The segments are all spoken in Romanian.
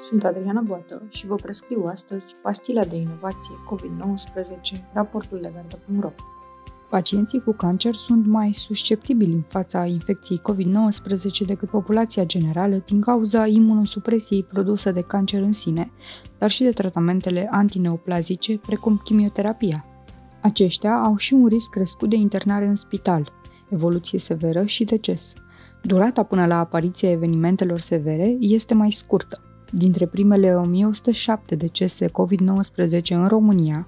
Sunt Adriana Boată și vă prescriu astăzi pastila de inovație COVID-19, raportul de gardă.ro. Pacienții cu cancer sunt mai susceptibili în fața infecției COVID-19 decât populația generală din cauza imunosupresiei produse de cancer în sine, dar și de tratamentele antineoplazice, precum chimioterapia. Aceștia au și un risc crescut de internare în spital, evoluție severă și deces. Durata până la apariția evenimentelor severe este mai scurtă. Dintre primele 1107 decese COVID-19 în România,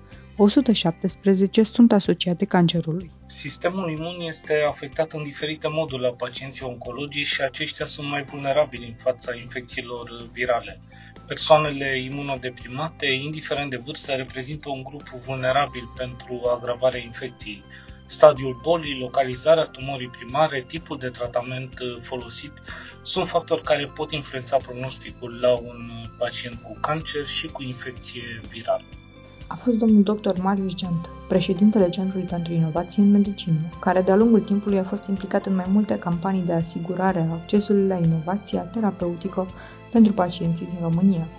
117 sunt asociate cancerului. Sistemul imun este afectat în diferite moduri la pacienții oncologici și aceștia sunt mai vulnerabili în fața infecțiilor virale. Persoanele imunodeprimate, indiferent de vârstă, reprezintă un grup vulnerabil pentru agravarea infecției. Stadiul bolii, localizarea tumorii primare, tipul de tratament folosit sunt factori care pot influența pronosticul la un pacient cu cancer și cu infecție virală. A fost domnul dr. Marius Geantă, președintele Centrului pentru Inovație în Medicină, care de-a lungul timpului a fost implicat în mai multe campanii de asigurare a accesului la inovația terapeutică pentru pacienții din România.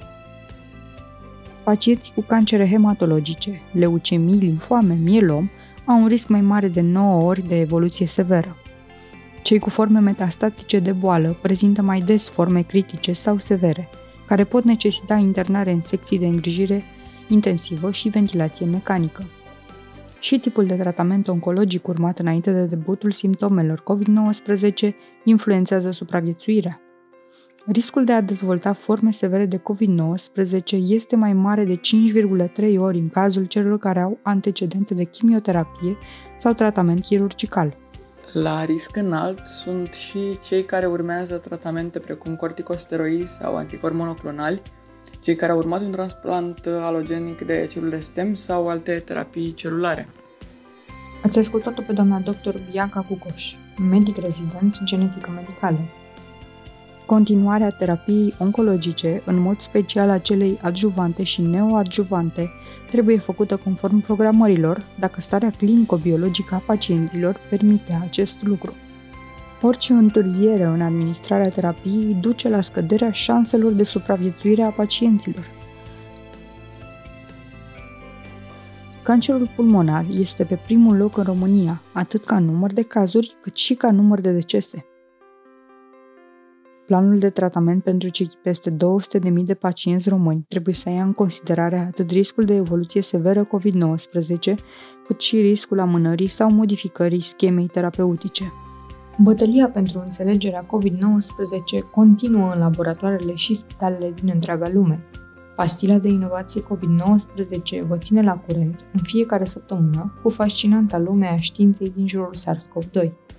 Pacienții cu cancere hematologice, leucemii, limfoame, mielom, au un risc mai mare de 9 ori de evoluție severă. Cei cu forme metastatice de boală prezintă mai des forme critice sau severe, care pot necesita internare în secții de îngrijire intensivă și ventilație mecanică. Și tipul de tratament oncologic urmat înainte de debutul simptomelor COVID-19 influențează supraviețuirea. Riscul de a dezvolta forme severe de COVID-19 este mai mare de 5,3 ori în cazul celor care au antecedente de chimioterapie sau tratament chirurgical. La risc înalt sunt și cei care urmează tratamente precum corticosteroizi sau anticorpi monoclonali, cei care au urmat un transplant alogenic de celule stem sau alte terapii celulare. Ați ascultat-o pe doamna dr. Bianca Cucoș, medic rezident genetică medicală. Continuarea terapiei oncologice, în mod special a celei adjuvante și neoadjuvante, trebuie făcută conform programărilor, dacă starea clinico-biologică a pacienților permite acest lucru. Orice întârziere în administrarea terapiei duce la scăderea șanselor de supraviețuire a pacienților. Cancerul pulmonar este pe primul loc în România, atât ca număr de cazuri, cât și ca număr de decese. Planul de tratament pentru cei peste 200.000 de pacienți români trebuie să ia în considerare atât riscul de evoluție severă COVID-19, cât și riscul amânării sau modificării schemei terapeutice. Bătălia pentru înțelegerea COVID-19 continuă în laboratoarele și spitalele din întreaga lume. Pastila de inovație COVID-19 vă ține la curent în fiecare săptămână cu fascinanta lume a științei din jurul SARS-CoV-2.